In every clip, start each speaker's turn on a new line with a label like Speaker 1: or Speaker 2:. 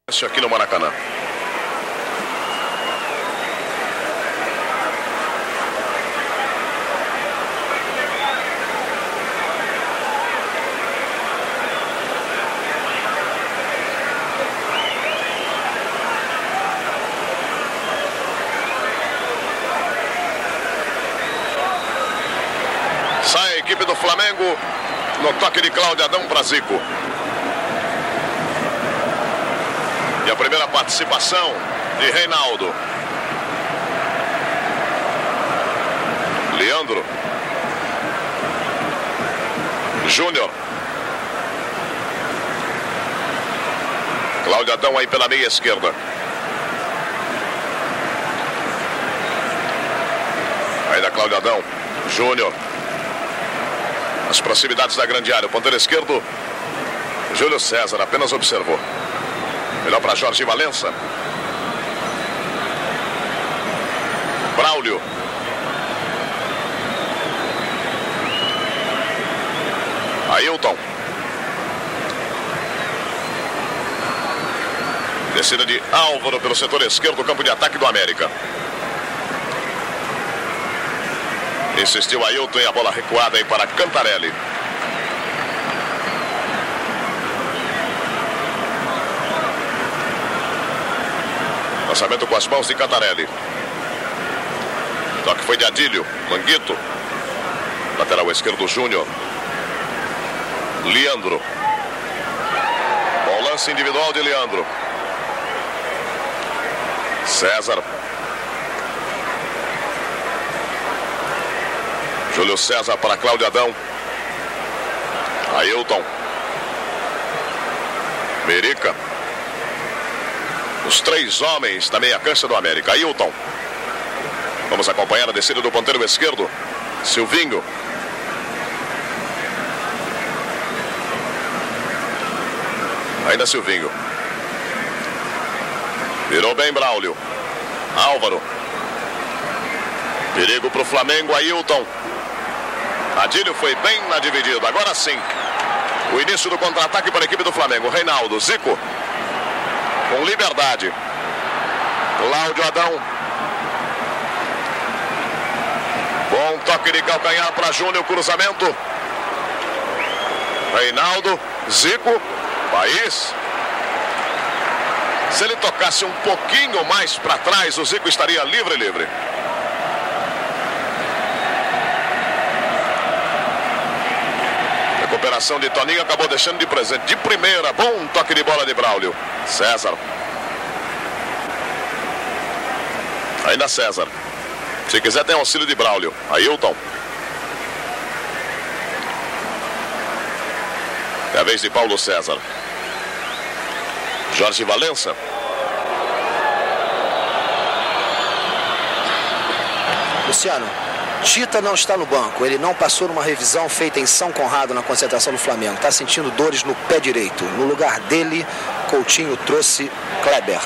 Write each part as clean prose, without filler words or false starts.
Speaker 1: Aqui no Maracanã. Sai a equipe do Flamengo no toque de Cláudio Adão para Zico. E a primeira participação de Reinaldo. Leandro. Júnior. Cláudio Adão aí pela meia esquerda. Ainda Cláudio Adão. Júnior. As proximidades da grande área. O ponteiro esquerdo, Júlio César, apenas observou. Melhor para Jorge Valença. Braulio. Ailton. Descida de Álvaro pelo setor esquerdo do campo de ataque do América. Insistiu Ailton e a bola recuada aí para Cantarelli. Lançamento com as mãos de Cantarelli. Toque foi de Adílio. Manguito. Lateral esquerdo Júnior. Leandro. Bom lance individual de Leandro. César. Júlio César para Cláudio Adão. Ailton. Merica. Os três homens da meia cancha do América. Ailton. Vamos acompanhar a descida do ponteiro esquerdo. Silvinho. Ainda Silvinho. Virou bem Braulio. Álvaro. Perigo para o Flamengo. Ailton. Adílio foi bem na dividida. Agora sim. O início do contra-ataque para a equipe do Flamengo. Reinaldo. Zico. Com liberdade. Cláudio Adão. Bom toque de calcanhar para Júnior. Cruzamento. Reinaldo. Zico. País. Se ele tocasse um pouquinho mais para trás, o Zico estaria livre. Recuperação de Toninho, acabou deixando de presente. De primeira, bom toque de bola de Braulio. César. Ainda César. Se quiser tem auxílio de Braulio. Ailton. É a vez de Paulo César. Jorge Valença.
Speaker 2: Luciano, Tita não está no banco. Ele não passou numa revisão feita em São Conrado na concentração do Flamengo. Está sentindo dores no pé direito. No lugar dele, Coutinho trouxe Kleber.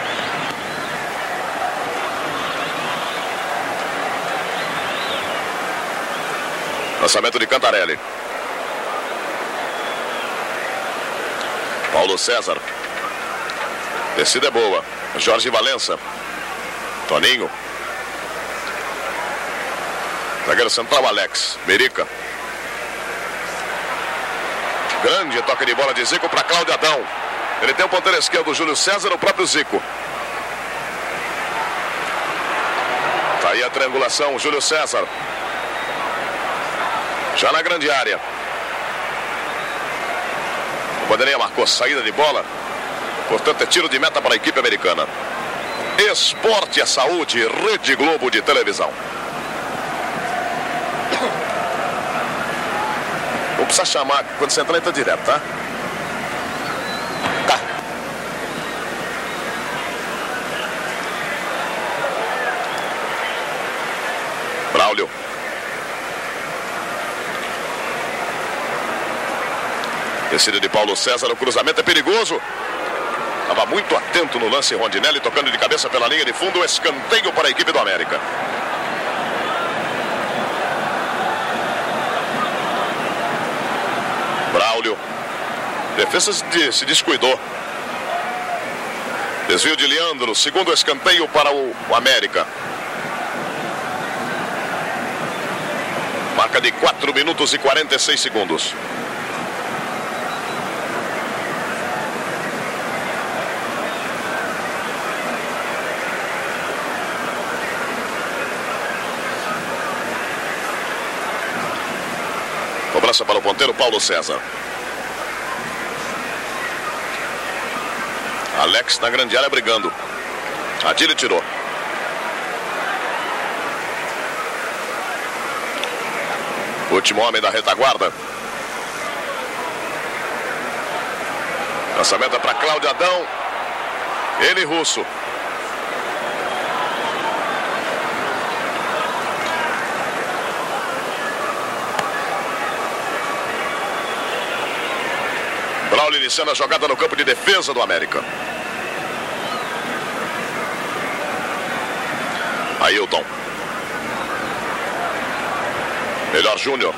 Speaker 1: Lançamento de Cantarelli. Paulo César. Descida é boa. Jorge Valença. Toninho. Zagueiro central Alex. Merica. Grande toque de bola de Zico para Cláudio Adão. Ele tem o ponteiro esquerdo, Júlio César, o próprio Zico. Tá aí a triangulação, Júlio César. Já na grande área. O bandeirinha marcou saída de bola. Portanto, é tiro de meta para a equipe americana. Esporte é saúde, Rede Globo de televisão. Não precisa chamar, quando você entrar, entra direto, tá? Tá. Braulio. Descida de Paulo César, o cruzamento é perigoso. Estava muito atento no lance Rondinelli, tocando de cabeça pela linha de fundo. Escanteio para a equipe do América. Braulio. Defesa se descuidou. Desvio de Leandro, segundo escanteio para o América. Marca de 4 minutos e 46 segundos. Cobrança para o ponteiro Paulo César. Alex na grande área brigando. Adílio tirou. Último homem da retaguarda. Lançamento é para Cláudio Adão. Ele Russo. Braulio iniciando a jogada no campo de defesa do América. Ailton. Melhor Júnior.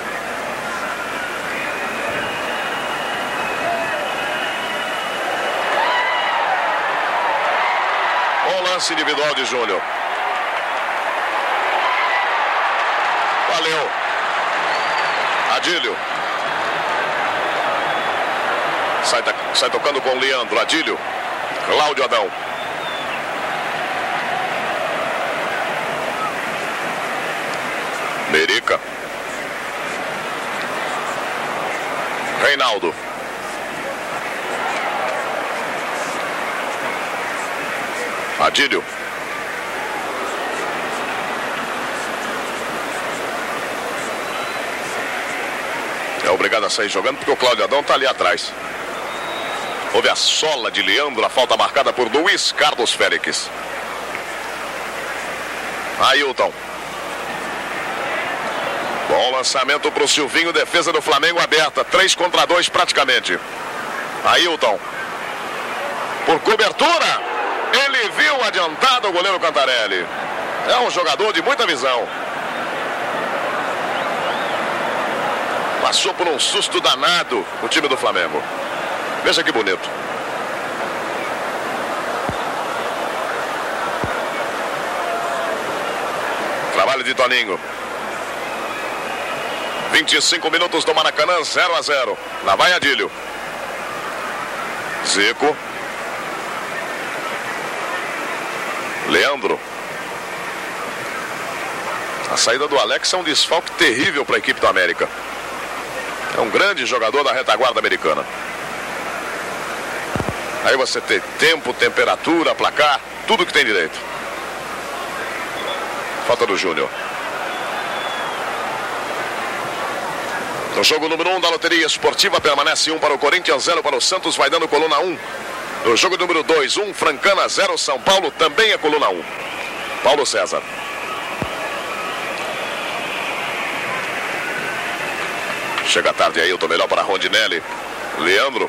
Speaker 1: Bom lance individual de Júnior. Valeu. Adílio. Sai tocando com o Leandro. Adílio. Cláudio Adão. Merica. Reinaldo. Adílio. É obrigado a sair jogando porque o Cláudio Adão está ali atrás. Houve a sola de Leandro, a falta marcada por Luiz Carlos Félix. Ailton. Bom lançamento para o Silvinho, defesa do Flamengo aberta, 3 contra 2 praticamente. Ailton. Por cobertura, ele viu adiantado o goleiro Cantarelli. É um jogador de muita visão. Passou por um susto danado o time do Flamengo. Veja que bonito. Trabalho de Toninho. 25 minutos do Maracanã, 0-0. Lá vai Adílio. Zico. Leandro. A saída do Alex é um desfalque terrível para a equipe do América. É um grande jogador da retaguarda americana. Aí você tem tempo, temperatura, placar, tudo que tem direito. Falta do Júnior. No jogo número 1 da loteria esportiva permanece 1 para o Corinthians, 0 para o Santos, vai dando coluna 1. No jogo número 2, 1 Francana, 0 São Paulo, também é coluna 1. Paulo César. Chega tarde aí, eu tô melhor para Rondinelli. Leandro.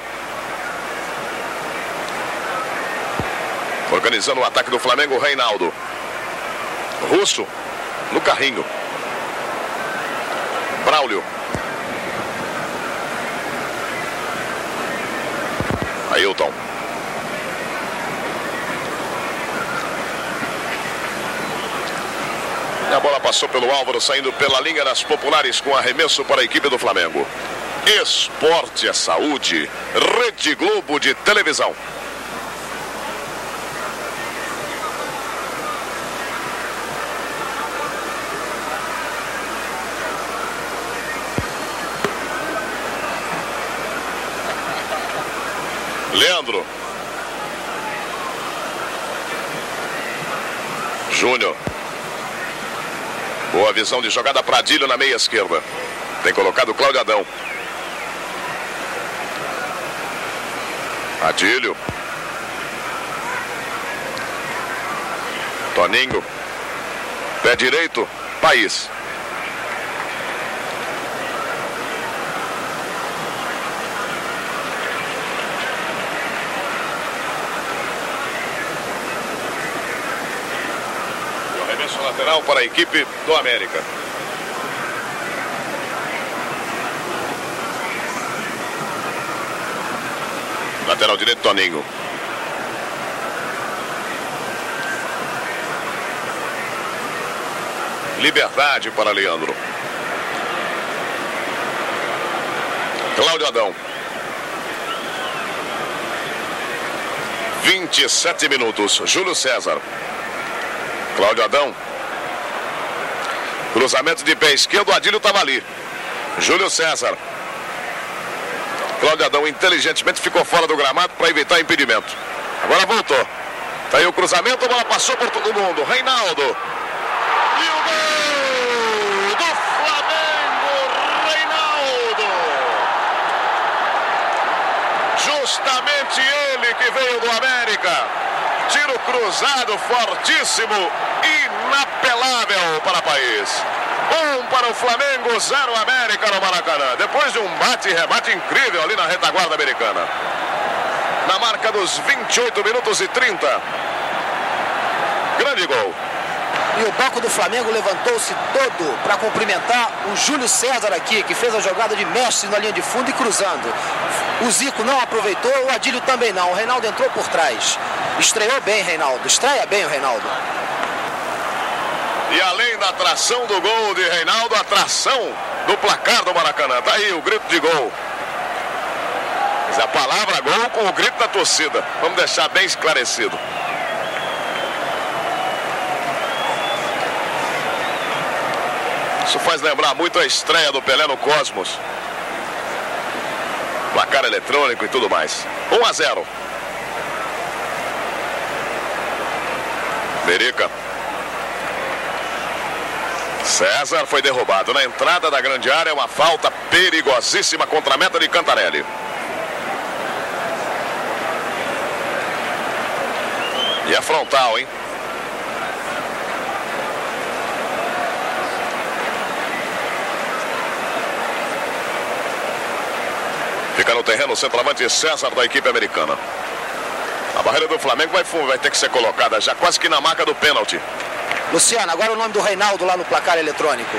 Speaker 1: Organizando o ataque do Flamengo, Reinaldo. Russo. No carrinho. Braulio. Ailton. E a bola passou pelo Álvaro, saindo pela linha das populares com arremesso para a equipe do Flamengo. Esporte é saúde. Rede Globo de televisão. Leandro. Júnior. Boa visão de jogada para Adílio na meia esquerda. Tem colocado o Cláudio Adão. Adílio. Toninho. Pé direito. País. Lateral para a equipe do América. Lateral direito, Toninho. Liberdade para Leandro. Cláudio Adão. 27 minutos. Júlio César. Cláudio Adão. Cruzamento de pé esquerdo. Adílio estava ali. Júlio César. Cláudio Adão inteligentemente ficou fora do gramado para evitar impedimento. Agora voltou. Tá aí o cruzamento. A bola passou por todo mundo. Reinaldo. E o gol do Flamengo. Reinaldo. Justamente ele que veio do América. Tiro cruzado fortíssimo. Inapelável para o país. 1 para o Flamengo, 0 América no Maracanã. Depois de um bate e rebate incrível ali na retaguarda americana. Na marca dos 28 minutos e 30. Grande gol.
Speaker 2: E o banco do Flamengo levantou-se todo para cumprimentar o Júlio César aqui, que fez a jogada de mestre na linha de fundo e cruzando. O Zico não aproveitou, o Adílio também não. O Reinaldo entrou por trás. Estreou bem, Reinaldo. Estreia bem o Reinaldo.
Speaker 1: E além da atração do gol de Reinaldo, a atração do placar do Maracanã. Tá aí o grito de gol. Mas a palavra gol com o grito da torcida. Vamos deixar bem esclarecido. Isso faz lembrar muito a estreia do Pelé no Cosmos. Placar eletrônico e tudo mais. 1-0. Merica. César foi derrubado na entrada da grande área. Uma falta perigosíssima contra a meta de Cantarelli. E é frontal, hein? Fica no terreno o centroavante César da equipe americana. A barreira do Flamengo vai ter que ser colocada já quase que na marca do pênalti.
Speaker 2: Luciano, agora o nome do Reinaldo lá no placar eletrônico.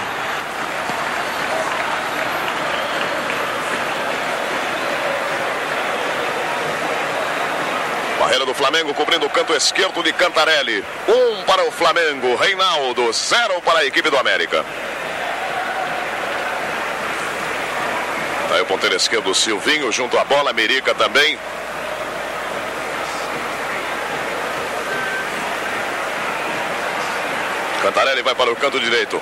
Speaker 1: Barreira do Flamengo cobrindo o canto esquerdo de Cantarelli. 1 para o Flamengo, Reinaldo, 0 para a equipe do América. Aí o ponteiro esquerdo Silvinho junto à bola, Merica também. Cantarelli vai para o canto direito.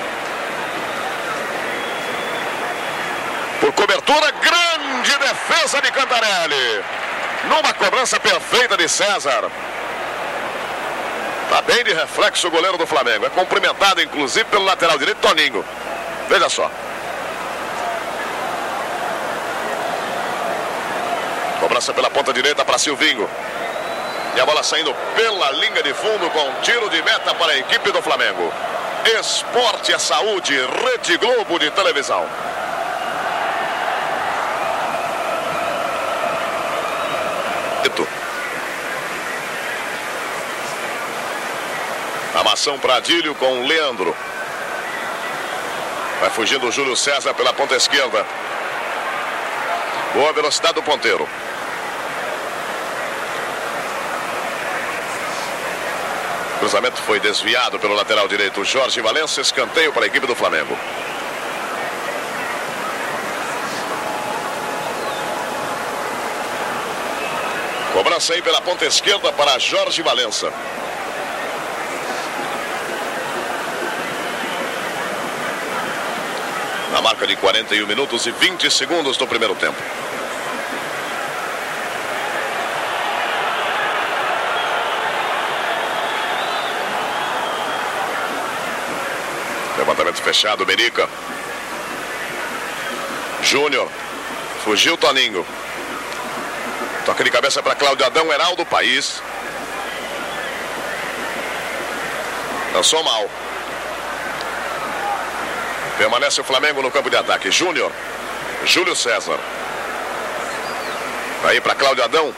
Speaker 1: Por cobertura, grande defesa de Cantarelli. Numa cobrança perfeita de César. Tá bem de reflexo o goleiro do Flamengo. É cumprimentado inclusive pelo lateral direito, Toninho. Veja só. Cobrança pela ponta direita para Silvinho. E a bola saindo pela linha de fundo com tiro de meta para a equipe do Flamengo. Esporte é saúde, Rede Globo de televisão. Amação para Adílio com Leandro. Vai fugindo o Júlio César pela ponta esquerda. Boa velocidade do ponteiro. Cruzamento foi desviado pelo lateral direito Jorge Valença. Escanteio para a equipe do Flamengo. Cobrança aí pela ponta esquerda para Jorge Valença. Na marca de 41 minutos e 20 segundos do primeiro tempo. Levantamento fechado, Merica. Júnior. Fugiu Toninho. Toque de cabeça para Cláudio Adão, Heraldo País. Lançou mal. Permanece o Flamengo no campo de ataque. Júnior. Júlio César. Aí para Cláudio Adão.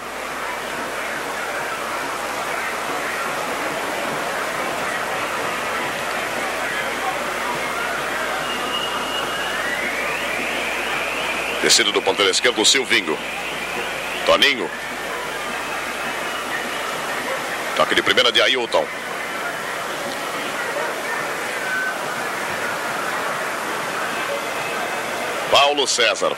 Speaker 1: Descido do ponteiro esquerdo, Silvinho. Toninho. Toque de primeira de Ailton. Paulo César.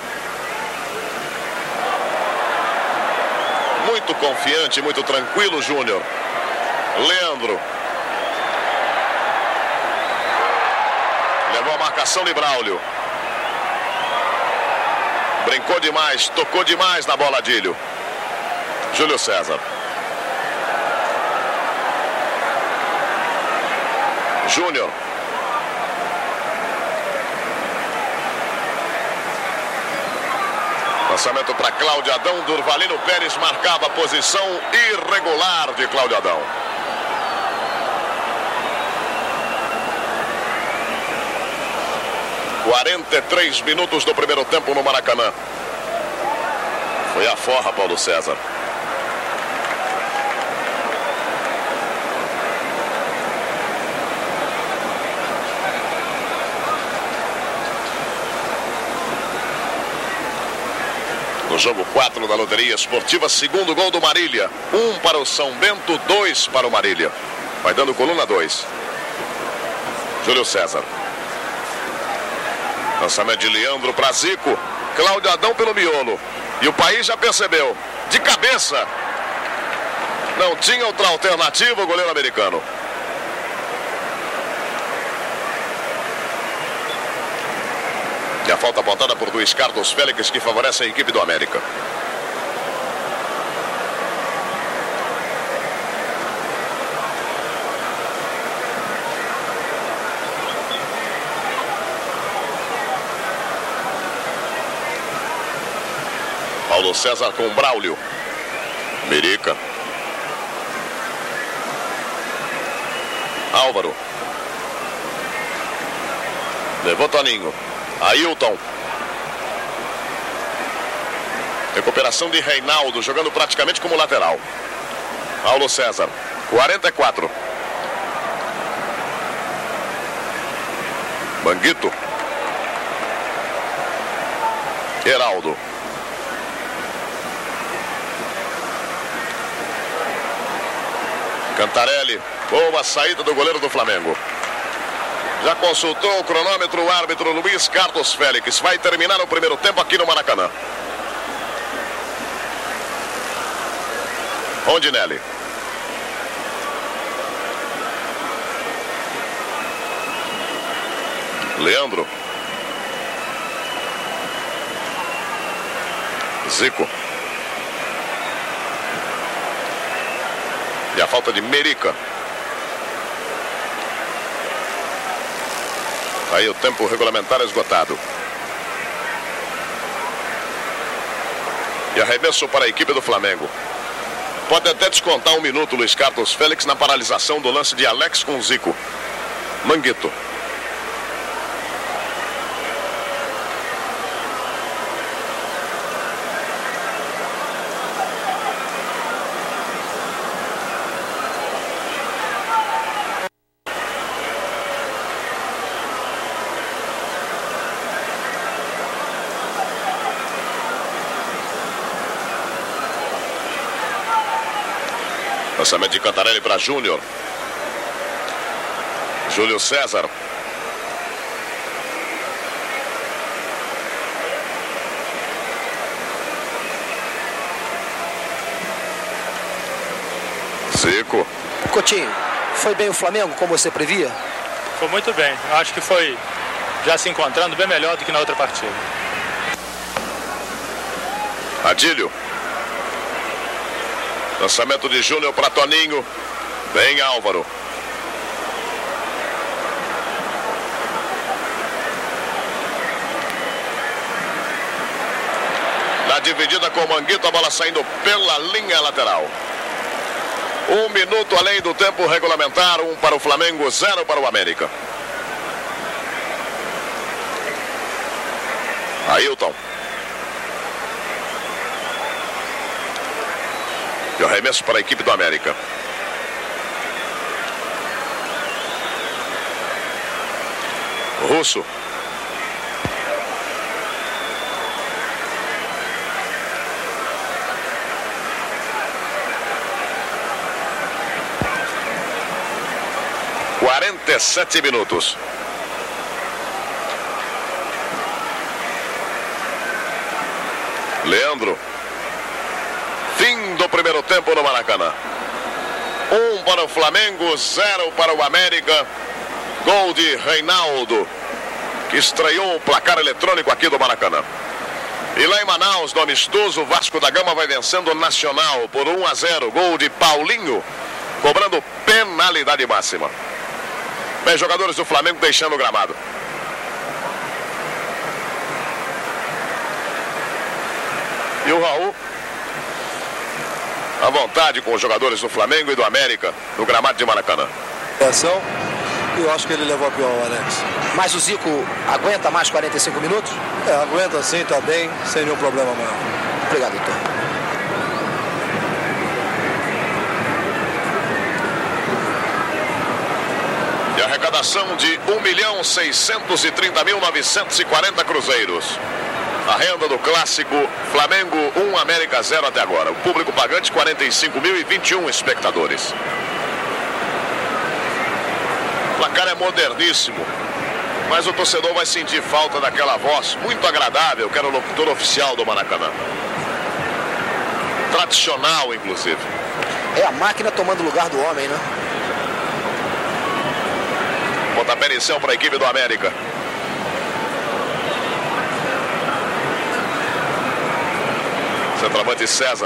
Speaker 1: Muito confiante, muito tranquilo, Júnior. Leandro. Levou a marcação de Braulio. Brincou demais, tocou demais na bola, Adílio. Júlio César. Júnior. Lançamento para Cláudio Adão. Durvalino Pérez marcava a posição irregular de Cláudio Adão. (43 minutos do primeiro tempo no Maracanã. Foi a forra, Paulo César. No jogo 4 da loteria esportiva, segundo gol do Marília. 1 para o São Bento, 2 para o Marília. Vai dando coluna 2. Júlio César. Lançamento de Leandro para Zico. Cláudio Adão pelo miolo. E o país já percebeu. De cabeça. Não tinha outra alternativa o goleiro americano. E a falta apontada por Luiz Carlos Félix, que favorece a equipe do América. Paulo César com Braulio. Mirica. Álvaro. Levou Toninho. Ailton. Recuperação de Reinaldo, jogando praticamente como lateral. Paulo César. 44. Manguito. Heraldo. Cantarelli. Boa saída do goleiro do Flamengo. Já consultou o cronômetro o árbitro Luiz Carlos Félix. Vai terminar o primeiro tempo aqui no Maracanã. Rondinelli. Leandro. Zico. E a falta de Merica. Aí o tempo regulamentar esgotado. E arremesso para a equipe do Flamengo. Pode até descontar 1 minuto Luiz Carlos Félix na paralisação do lance de Alex com Zico. Manguito. Lançamento de Cantarelli para Júnior. Júlio César. Zico.
Speaker 2: Coutinho, foi bem o Flamengo como você previa?
Speaker 3: Foi muito bem. Acho que foi já se encontrando bem melhor do que na outra partida.
Speaker 1: Adílio. Lançamento de Júnior para Toninho. Vem Álvaro. Na dividida com o Manguito, a bola saindo pela linha lateral. 1 minuto além do tempo regulamentar. 1 para o Flamengo, 0 para o América. Ailton. E o arremesso para a equipe do América. Russo. (47 minutos). Leandro. Fim do primeiro tempo no Maracanã. 1 para o Flamengo, 0 para o América. Gol de Reinaldo, que estreou o placar eletrônico aqui do Maracanã. E lá em Manaus, no amistoso, o Vasco da Gama vai vencendo o Nacional por 1-0. Gol de Paulinho, cobrando penalidade máxima. Bem, jogadores do Flamengo deixando o gramado. E o Raul, à vontade com os jogadores do Flamengo e do América, no gramado de Maracanã.
Speaker 4: Eu acho que ele levou a pior, Alex.
Speaker 2: Mas o Zico aguenta mais 45 minutos?
Speaker 4: Aguenta sim, tá bem, sem nenhum problema maior.
Speaker 2: Obrigado, doutor.
Speaker 1: E a arrecadação de 1.630.940 cruzeiros. A renda do clássico Flamengo 1, América 0 até agora. O público pagante 45.021 espectadores. O placar é moderníssimo, mas o torcedor vai sentir falta daquela voz muito agradável que era o locutor oficial do Maracanã. Tradicional, inclusive.
Speaker 2: É a máquina tomando lugar do homem, né?
Speaker 1: Pontapé inicial para a equipe do América. Centroavante César.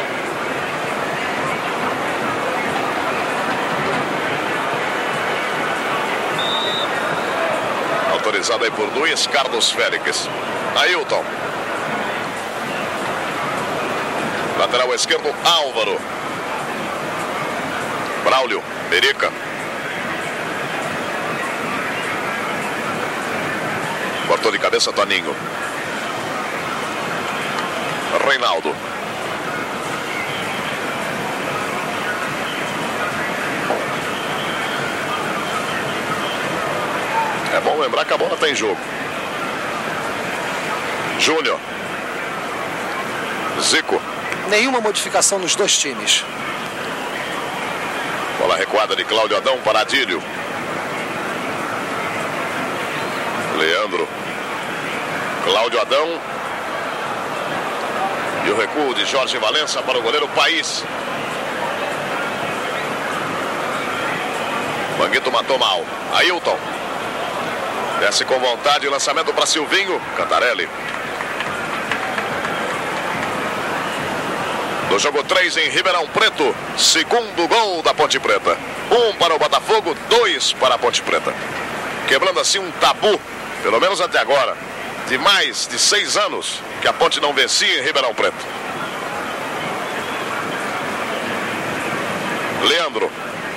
Speaker 1: Autorizado aí por Luiz Carlos Félix. Ailton. Lateral esquerdo, Álvaro. Braulio, Merica. Cortou de cabeça, Toninho. Reinaldo. É bom lembrar que a bola está em jogo. Júnior. Zico.
Speaker 2: Nenhuma modificação nos dois times.
Speaker 1: Bola recuada de Cláudio Adão para Adílio. Leandro. Cláudio Adão. E o recuo de Jorge Valença para o goleiro País. Manguito matou mal. Ailton. Desce com vontade, lançamento para Silvinho. Cantarelli. No jogo 3 em Ribeirão Preto. Segundo gol da Ponte Preta. 1 para o Botafogo, 2 para a Ponte Preta. Quebrando assim um tabu, pelo menos até agora, de mais de 6 anos que a Ponte não vencia em Ribeirão Preto. Leandro.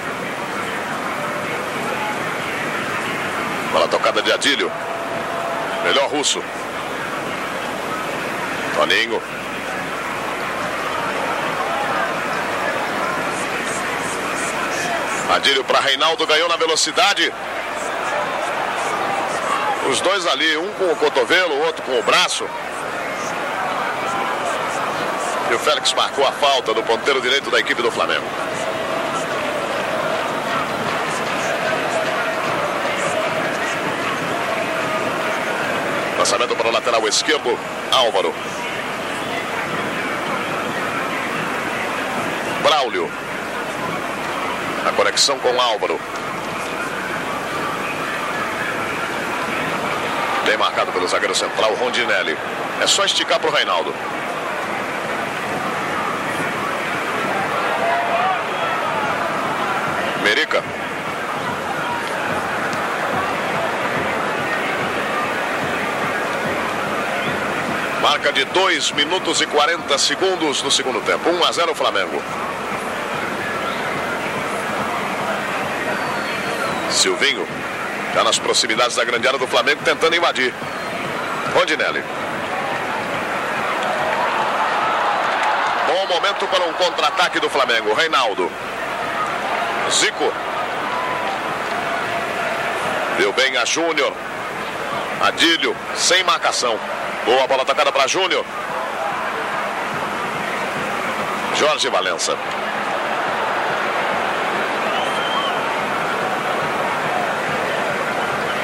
Speaker 1: Bola tocada de Adílio. Melhor Russo. Toninho. Adílio para Reinaldo, ganhou na velocidade. Os dois ali, um com o cotovelo, o outro com o braço. E o Félix marcou a falta do ponteiro direito da equipe do Flamengo. Lançamento para o lateral esquerdo, Álvaro. Braulio. A conexão com Álvaro. Bem marcado pelo zagueiro central, Rondinelli. É só esticar para o Reinaldo. Merica. Marca de 2 minutos e 40 segundos no segundo tempo. 1-0 Flamengo. Silvinho, já nas proximidades da grande área do Flamengo, tentando invadir. Rondinelli. Bom momento para um contra-ataque do Flamengo. Reinaldo. Zico. Deu bem a Júnior. Adílio, sem marcação. Boa bola atacada para Júnior. Jorge Valença.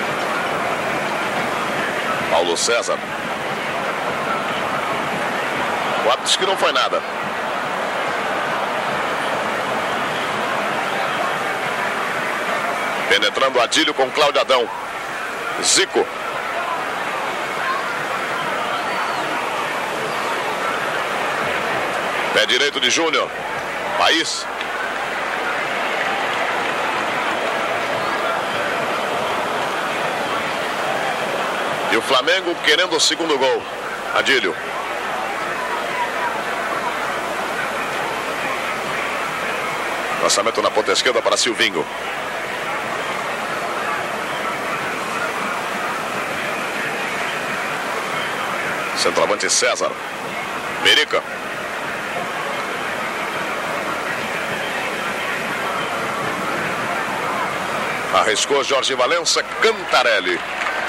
Speaker 1: Paulo César. O árbitro disse que não foi nada. Penetrando Adílio com Cláudio Adão. Zico. Pé direito de Júnior. País. E o Flamengo querendo o segundo gol. Adílio. Lançamento na ponta esquerda para Silvinho. Centroavante César. Merica. Arriscou Jorge Valença. Cantarelli.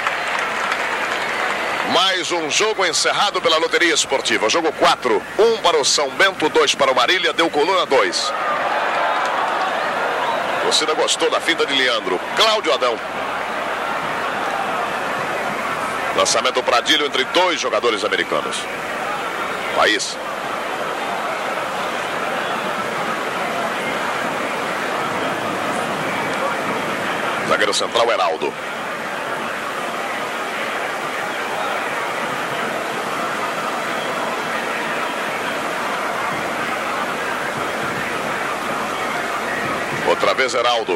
Speaker 1: Mais um jogo encerrado pela Loteria Esportiva. Jogo 4. 1 para o São Bento, 2 para o Marília. Deu coluna 2. A torcida gostou da finta de Leandro. Cláudio Adão. Lançamento para Adílio entre 2 jogadores americanos. País. Zagueiro central, Heraldo. Outra vez Heraldo.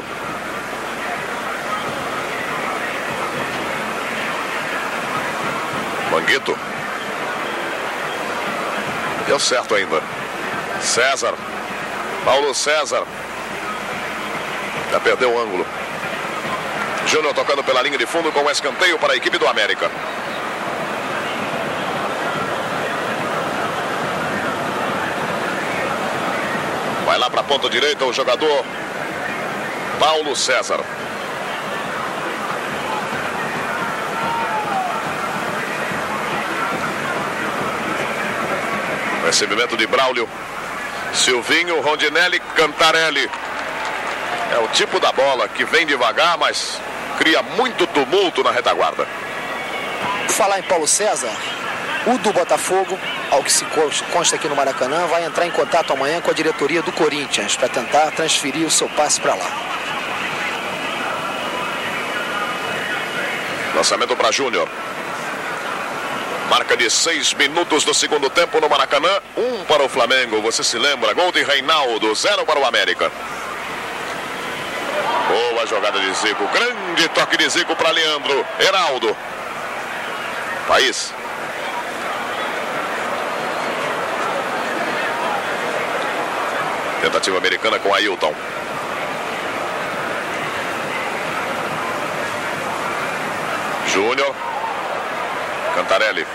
Speaker 1: Manguito. Deu certo ainda. César. Paulo César. Já perdeu o ângulo. Júnior tocando pela linha de fundo com o escanteio para a equipe do América. Vai lá para a ponta direita o jogador Paulo César. Recebimento de Braulio. Silvinho, Rondinelli, Cantarelli. É o tipo da bola que vem devagar, mas cria muito tumulto na retaguarda.
Speaker 2: Falar em Paulo César, o do Botafogo, ao que se consta aqui no Maracanã, vai entrar em contato amanhã com a diretoria do Corinthians para tentar transferir o seu passe para lá. Lançamento para Júnior. Marca de 6 minutos do segundo tempo no Maracanã. 1 para o Flamengo, você se lembra? Gol de Reinaldo, 0 para o América. Boa jogada de Zico. Grande toque de Zico para Leandro. Heraldo. País. Tentativa americana com Ailton. Júnior. Cantarelli.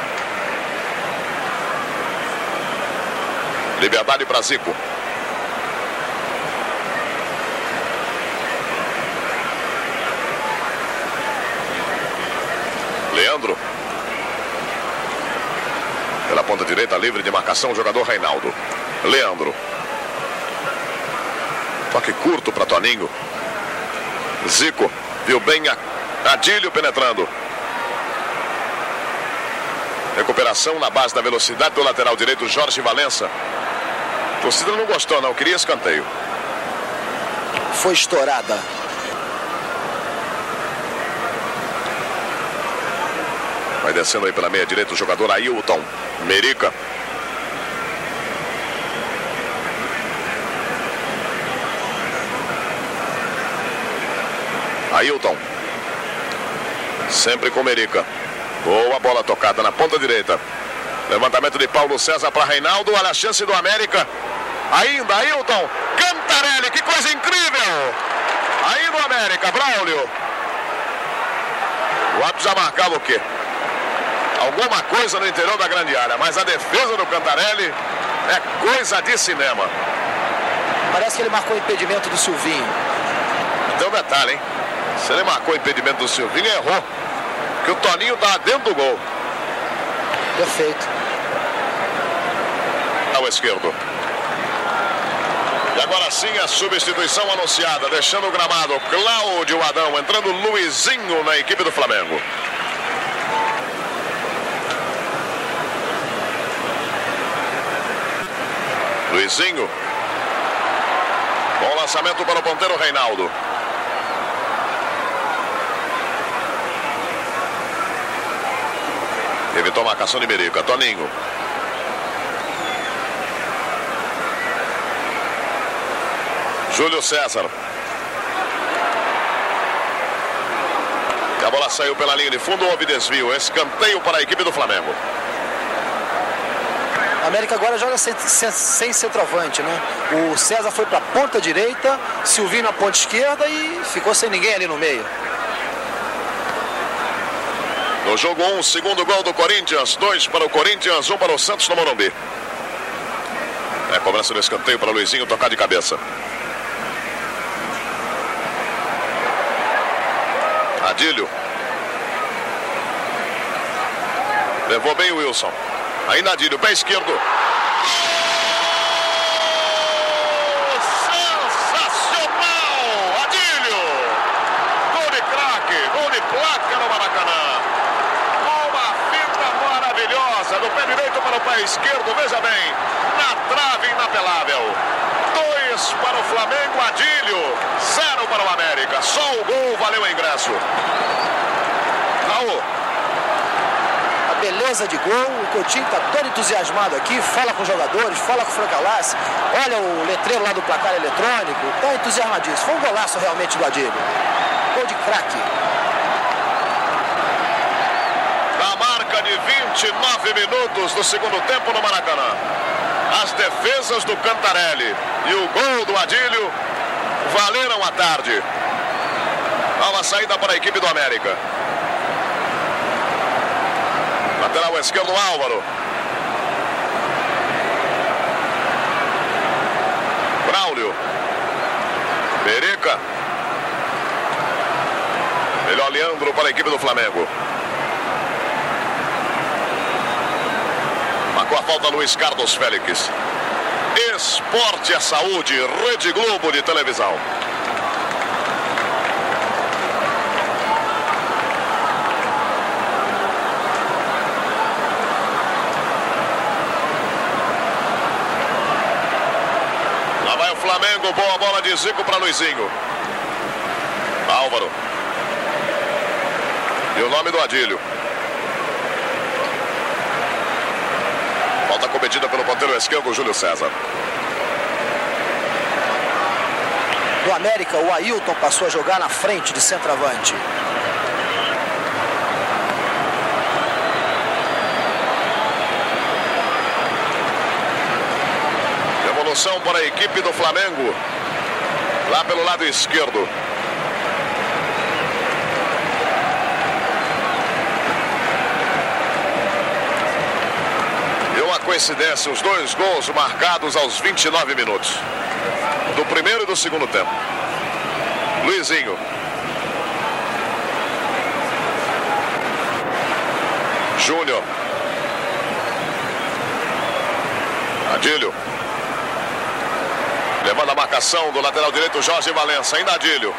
Speaker 2: Liberdade para Zico. Leandro. Pela ponta direita, livre de marcação, o jogador Reinaldo. Leandro. Toque curto para Toninho. Zico. Viu bem Adílio penetrando. Recuperação na base da velocidade do lateral direito, Jorge Valença. A torcida não gostou, não. Queria escanteio. Foi estourada. Vai descendo aí pela meia direita o jogador Ailton. Merica. Ailton. Sempre com Merica. Boa bola tocada na ponta direita. Levantamento de Paulo César para Reinaldo. Olha a chance do América. Ainda Ailton. Cantarelli, que coisa incrível. Ainda o América. Braulio. O árbitro já marcava o quê? Alguma coisa no interior da grande área. Mas a defesa do Cantarelli é coisa de cinema. Parece que ele marcou o impedimento do Silvinho. Então detalhe, hein? Se ele marcou o impedimento do Silvinho, errou. Que o Toninho tá dentro do gol. Perfeito. Ao esquerdo. E agora sim a substituição anunciada, deixando o gramado. Cláudio Adão, entrando Luizinho na equipe do
Speaker 1: Luizinho. Bom lançamento para o ponteiro Reinaldo. Evitou a marcação de Merica. Toninho. Júlio César. A bola saiu pela linha de fundo, houve desvio. Escanteio para a equipe do Flamengo.
Speaker 2: A América agora joga sem centroavante, né? O César foi para a ponta direita, Silvinho na ponta esquerda e ficou sem ninguém ali no meio.
Speaker 1: No jogo 1, segundo gol do Corinthians. 2 para o Corinthians, 1 para o Santos no Morumbi. É cobrança do escanteio para Luizinho tocar de cabeça. Adílio. Levou bem o Wilson. Ainda Adílio, pé esquerdo. Sensacional! Adílio! Gol de craque, gol de placa no Maracanã. Uma finta maravilhosa do pé direito para o pé esquerdo. Veja bem, na trave inapelável. 2 para o Flamengo, Adílio. 0 para o América. Só o gol valeu o ingresso. Raul.
Speaker 2: Beleza de gol, o Coutinho está todo entusiasmado aqui, fala com os jogadores, fala com o Francalassi, olha o letreiro lá do placar eletrônico, está entusiasmadíssimo. Foi um golaço realmente do Adílio. Gol de craque.
Speaker 1: Na marca de 29 minutos do segundo tempo no Maracanã, as defesas do Cantarelli e o gol do Adílio valeram a tarde. Nova saída para a equipe do América. Lateral esquerdo, Álvaro. Braulio. Merica. Melhor Leandro para a equipe do Flamengo. Marcou a falta Luiz Carlos Félix. Esporte é saúde, Rede Globo de televisão. Flamengo, boa bola de Zico para Luizinho. Álvaro. E o nome do Adílio. Falta cometida pelo ponteiro esquerdo, Júlio César.
Speaker 2: Do América, o Ailton passou a jogar na frente de centroavante.
Speaker 1: Para a equipe do Flamengo, lá pelo lado esquerdo. E uma coincidência, os 2 gols marcados aos 29 minutos do primeiro e do segundo tempo. Luizinho. Júnior. Adílio. Levando a marcação do lateral direito, Jorge Valença. Ainda Adílio.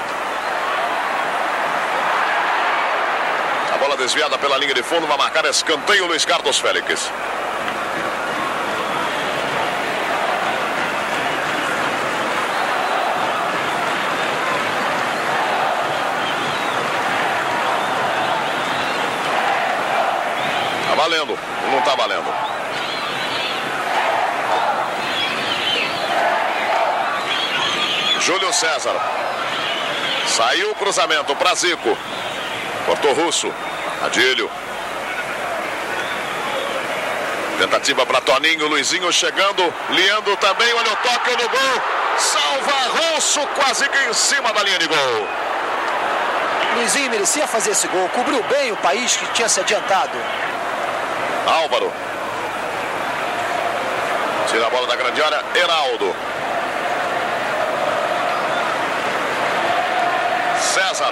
Speaker 1: A bola desviada pela linha de fundo. Vai marcar escanteio Luiz Carlos Félix. Tá valendo. Não tá valendo. Júlio César. Saiu o cruzamento para Zico. Cortou Russo. Adílio. Tentativa para Toninho. Luizinho chegando. Leandro também. Olha o toque no gol. Salva Russo quase que em cima da linha de gol.
Speaker 2: Luizinho merecia fazer esse gol. Cobriu bem o país que tinha se adiantado.
Speaker 1: Álvaro. Tira a bola da grande área. Heraldo. César.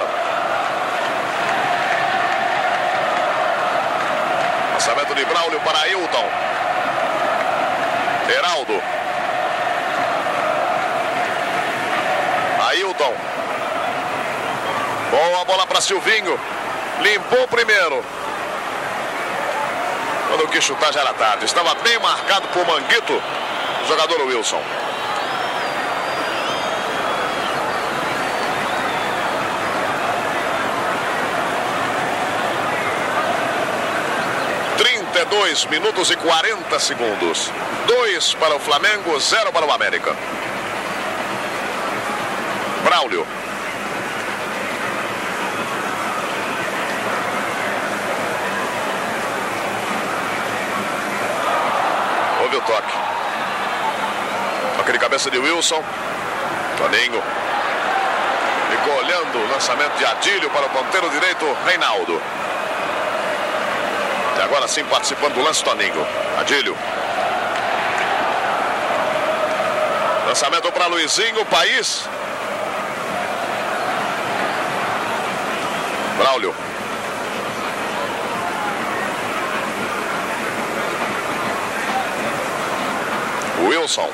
Speaker 1: Lançamento de Braulio para Ailton. Heraldo. Ailton. Boa bola para Silvinho. Limpou primeiro. Quando quis chutar já era tarde. Estava bem marcado por Manguito. o jogador Wilson. Dois minutos e 40 segundos. 2 para o Flamengo, 0 para o América. Braulio. Houve o toque. Toque de cabeça de Wilson. Toninho. Ficou olhando o lançamento de Adílio para o ponteiro direito, Reinaldo. E agora sim participando do lance, Toninho. Adílio. Lançamento para Luizinho, País. Braulio. Wilson.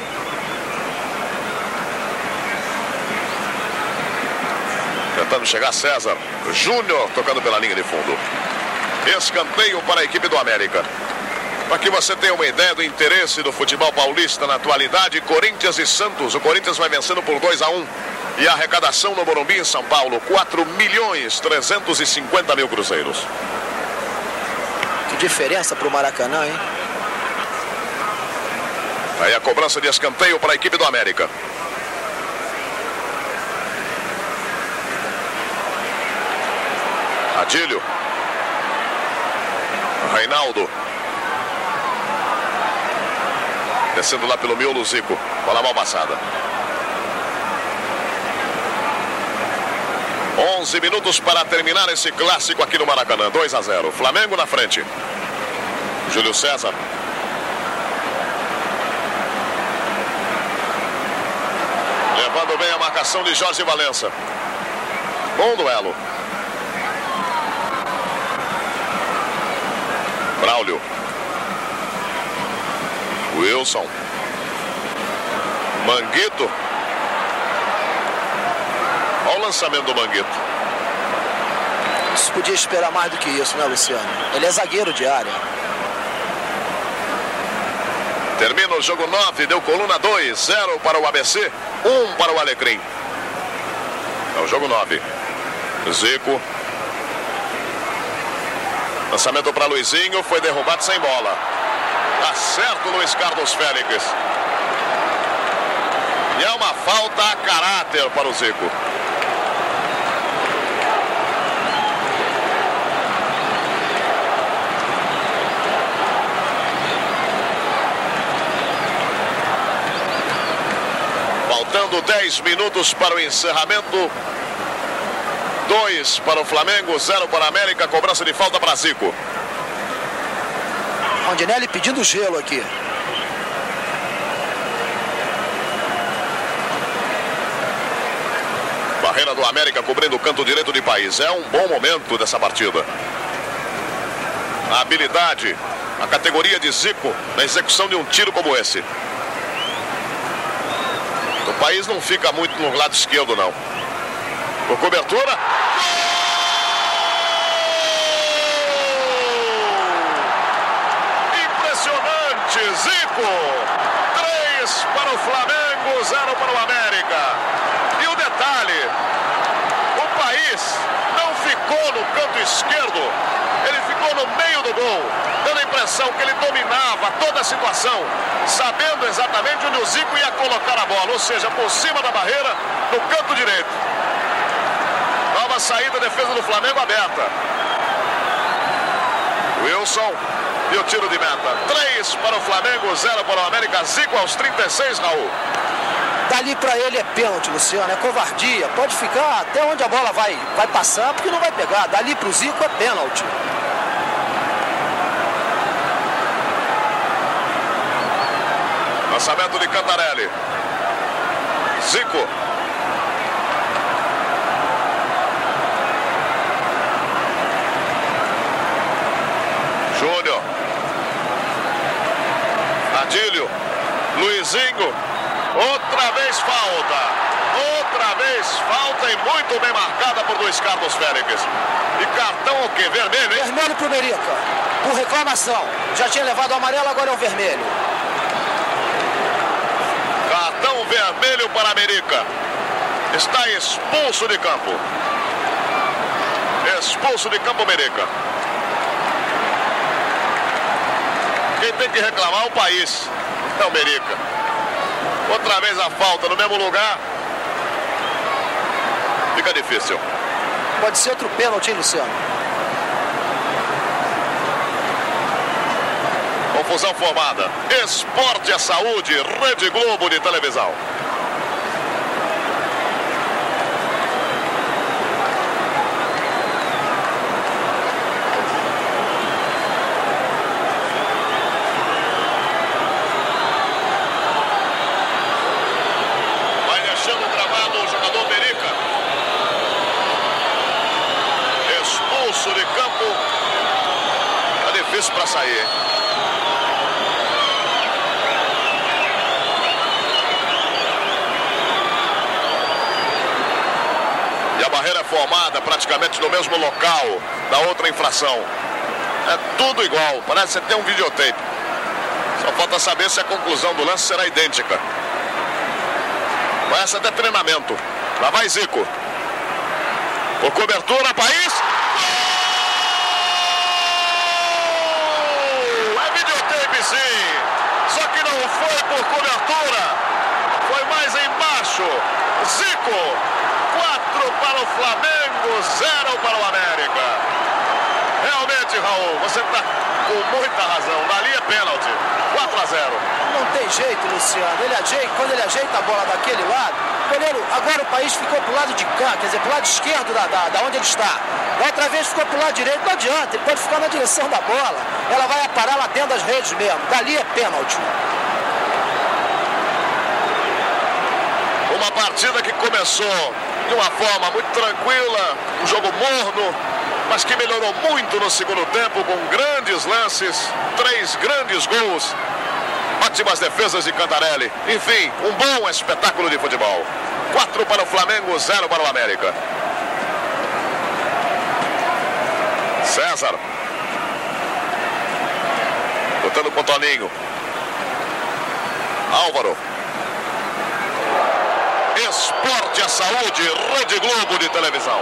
Speaker 1: Tentando chegar César. Júnior tocando pela linha de fundo. Escanteio para a equipe do América. Para que você tenha uma ideia do interesse do futebol paulista na atualidade, Corinthians e Santos. O Corinthians vai vencendo por 2-1. E a arrecadação no Morumbi, em São Paulo, 4.350.000 cruzeiros.
Speaker 2: Que diferença para o Maracanã, hein?
Speaker 1: Aí a cobrança de escanteio para a equipe do América. Adílio. Reinaldo. Descendo lá pelo miolo, Zico. Bola mal passada. 11 minutos para terminar esse clássico aqui no Maracanã. 2-0. Flamengo na frente. Júlio César. Levando bem a marcação de Jorge Valença. Bom duelo. Braulio. Wilson. Manguito. Olha o lançamento do Manguito.
Speaker 2: Isso podia esperar mais do que isso, né, Luciano? Ele é zagueiro de área.
Speaker 1: Termina o jogo 9, deu coluna 2, 0 para o ABC, 1 para o Alecrim. É o jogo 9. Zico. Lançamento para Luizinho, foi derrubado sem bola. Tá certo, Luiz Carlos Félix. E é uma falta a caráter para o Zico. Faltando 10 minutos para o encerramento. 2 para o Flamengo, 0 para a América. Cobrança de falta para Zico.
Speaker 2: Rondinelli pedindo gelo aqui.
Speaker 1: Barreira do América cobrindo o canto direito de País. É um bom momento dessa partida. A habilidade, a categoria de Zico na execução de um tiro como esse. O País não fica muito no lado esquerdo, não. Por cobertura. Impressionante, Zico. 3 para o Flamengo, 0 para o América. E o detalhe, o País não ficou no canto esquerdo, ele ficou no meio do gol, dando a impressão que ele dominava toda a situação, sabendo exatamente onde o Zico ia colocar a bola, ou seja, por cima da barreira, no canto direito. Nova saída, defesa do Flamengo aberta. Wilson e o tiro de meta. 3 para o Flamengo, 0 para o América. Zico aos 36, Raul.
Speaker 2: Dali para ele é pênalti, Luciano, é covardia. Pode ficar até onde a bola vai passar, porque não vai pegar. Dali para o Zico é pênalti.
Speaker 1: Lançamento de Cantarelli. Zico. Júnior. Adílio. Luizinho. Outra vez falta. Outra vez falta e muito bem marcada por Luiz Carlos Félix. E cartão o quê? Vermelho, hein?
Speaker 2: Vermelho pro Merica. Por reclamação. Já tinha levado o amarelo, agora é o vermelho.
Speaker 1: Cartão vermelho para a América. Está expulso de campo. Expulso de campo, América. Quem tem que reclamar é o país. É o América. Outra vez a falta no mesmo lugar. Fica difícil.
Speaker 2: Pode ser outro pênalti, hein, Luciano?
Speaker 1: Confusão formada. Esporte é saúde. Rede Globo de televisão. Vai deixando o gramado o jogador América. Expulso de campo. Tá difícil para sair. A barreira é formada praticamente no mesmo local da outra infração. É tudo igual, parece que você tem um videotape. Só falta saber se a conclusão do lance será idêntica. Parece até treinamento. Lá vai Zico. Por cobertura, país. Gol! É videotape, sim. Só que não foi por cobertura. Foi mais embaixo. Zico. 4 para o Flamengo, 0 para o América. Realmente, Raul, você está com muita razão. Dali é pênalti. 4-0.
Speaker 2: Não tem jeito, Luciano. Quando ele ajeita a bola daquele lado, goleiro, agora o país ficou pro lado de cá, quer dizer, pro lado esquerdo da onde ele está. Da outra vez ficou pro lado direito, não adianta, ele pode ficar na direção da bola. Ela vai parar lá dentro das redes mesmo. Dali é pênalti.
Speaker 1: Uma partida que começou de uma forma muito tranquila, um jogo morno, mas que melhorou muito no segundo tempo, com grandes lances, 3 grandes gols, ótimas defesas de Cantarelli. Enfim, um bom espetáculo de futebol. 4 para o Flamengo, 0 para o América. César. Lutando com o Toninho. Álvaro. Esporte é saúde, Rede Globo de televisão.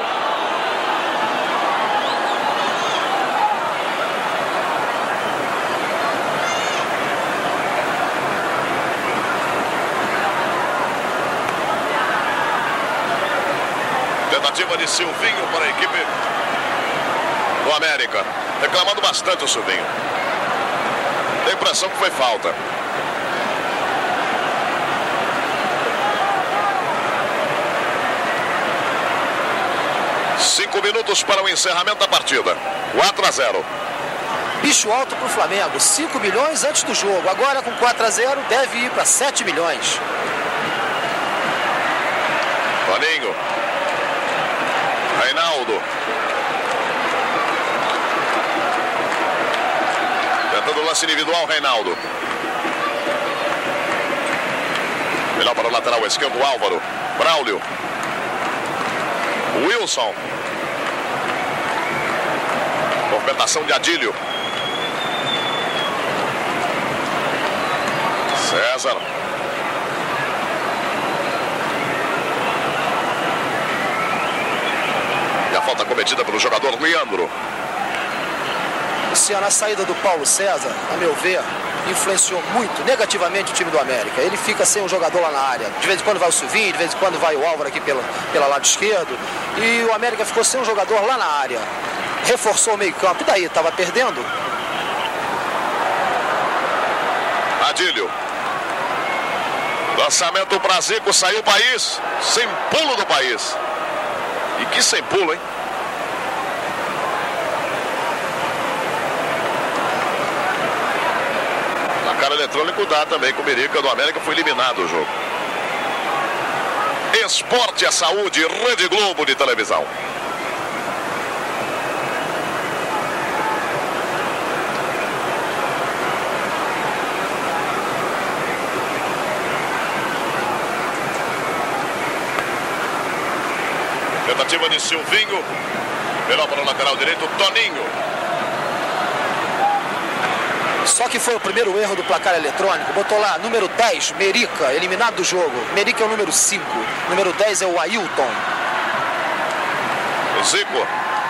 Speaker 1: Tentativa de Silvinho para a equipe do América. Reclamando bastante o Silvinho. Tem a impressão que foi falta. Cinco minutos para o encerramento da partida. 4-0.
Speaker 2: Bicho alto pro Flamengo. 5 milhões antes do jogo. Agora com 4-0 deve ir para 7 milhões.
Speaker 1: Toninho. Reinaldo. Tentando o lance individual, Reinaldo. Melhor para o lateral esquerdo, Álvaro. Braulio. Wilson. Movimentação de Adílio. César. E a falta cometida pelo jogador Leandro.
Speaker 2: Luciano, a saída do Paulo César, a meu ver, influenciou muito negativamente o time do América. Ele fica sem um jogador lá na área. De vez em quando vai o Silvinho, de vez em quando vai o Álvaro aqui pela lado esquerdo. E o América ficou sem um jogador lá na área. Reforçou o meio campo. E daí? Estava perdendo?
Speaker 1: Adílio. Lançamento para Zico, saiu o país. Sem pulo do país. E que sem pulo, hein? Placar eletrônico dá também com o América do América, foi eliminado o jogo. Esporte é saúde, Rede Globo de televisão. Tentativa de Silvinho. Melhor para o lateral direito, Toninho.
Speaker 2: Só que foi o primeiro erro do placar eletrônico. Botou lá, número 10, Merica, eliminado do jogo. Merica é o número 5. Número 10 é o Ailton.
Speaker 1: O Zico.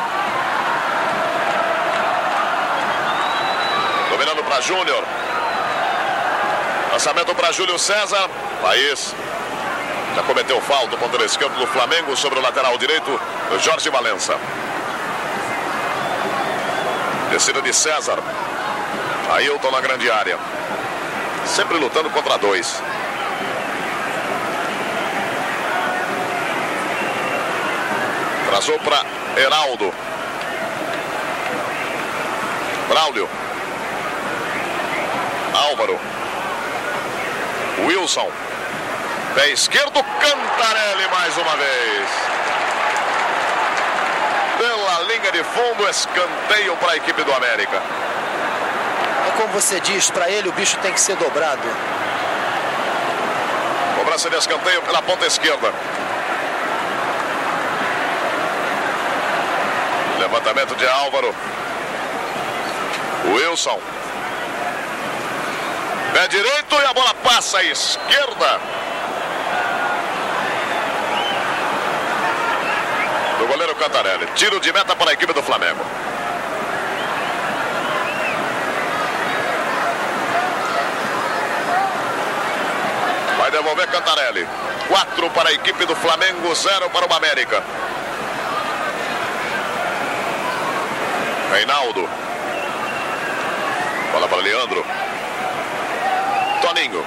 Speaker 1: Dominando para Júnior. Lançamento para Júlio César. País. Já cometeu falta o ponteiro esquerdo do Flamengo sobre o lateral direito, Jorge Valença. Descida de César. Ailton na grande área. Sempre lutando contra dois. Trazou para Heraldo. Braulio. Álvaro. Wilson. Pé esquerdo, Cantarelli mais uma vez. Pela linha de fundo, escanteio para a equipe do América.
Speaker 2: É como você diz, para ele o bicho tem que ser dobrado.
Speaker 1: Cobrança de escanteio pela ponta esquerda. Levantamento de Álvaro. Wilson. Pé direito e a bola passa à esquerda. Do goleiro Cantarelli. Tiro de meta para a equipe do Flamengo. Vai devolver Cantarelli. 4 para a equipe do Flamengo, 0 para o América. Reinaldo. Bola para Leandro. Toninho.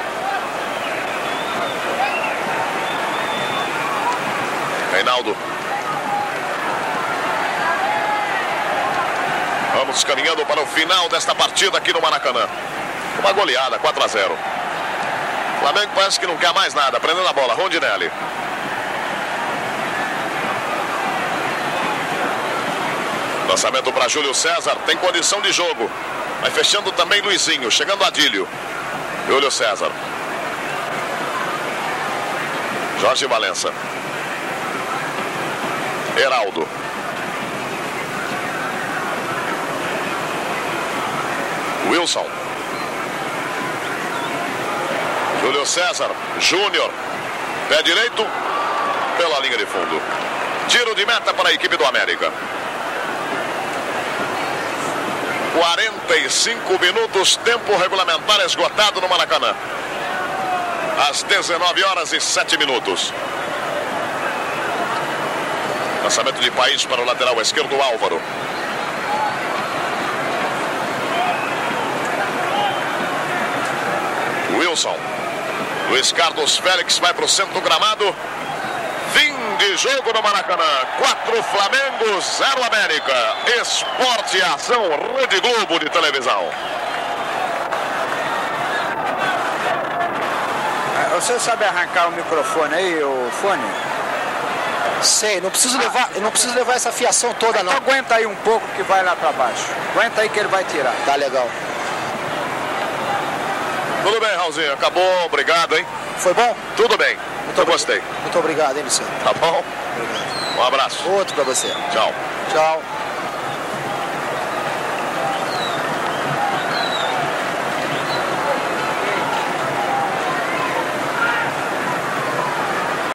Speaker 1: Reinaldo. Vamos caminhando para o final desta partida aqui no Maracanã. Uma goleada, 4-0. O Flamengo parece que não quer mais nada. Prendendo a bola, Rondinelli. Lançamento para Júlio César. Tem condição de jogo. Vai fechando também Luizinho. Chegando Adílio. Júlio César. Jorge Valença. Heraldo. Wilson. Júlio César. Júnior. Pé direito. Pela linha de fundo. Tiro de meta para a equipe do América. 45 minutos, tempo regulamentar esgotado no Maracanã. Às 19 horas e 7 minutos. Lançamento de País para o lateral esquerdo, Álvaro. Wilson. Luiz Carlos Félix vai para o centro do gramado. Fim de jogo no Maracanã. 4 Flamengo, 0 América. Esporte e Ação, Rede Globo de televisão.
Speaker 5: Você sabe arrancar o microfone aí, o fone?
Speaker 2: Sei, não preciso levar essa fiação toda não.
Speaker 5: Então aguenta aí um pouco que vai lá para baixo. Aguenta aí que ele vai tirar.
Speaker 2: Tá legal.
Speaker 1: Tudo bem, Raulzinho, acabou, obrigado, hein?
Speaker 2: Foi bom?
Speaker 1: Tudo bem, eu gostei.
Speaker 2: Muito obrigado, hein, Luciano?
Speaker 1: Tá bom?
Speaker 2: Obrigado.
Speaker 1: Um abraço.
Speaker 2: Outro pra você.
Speaker 1: Tchau.
Speaker 2: Tchau.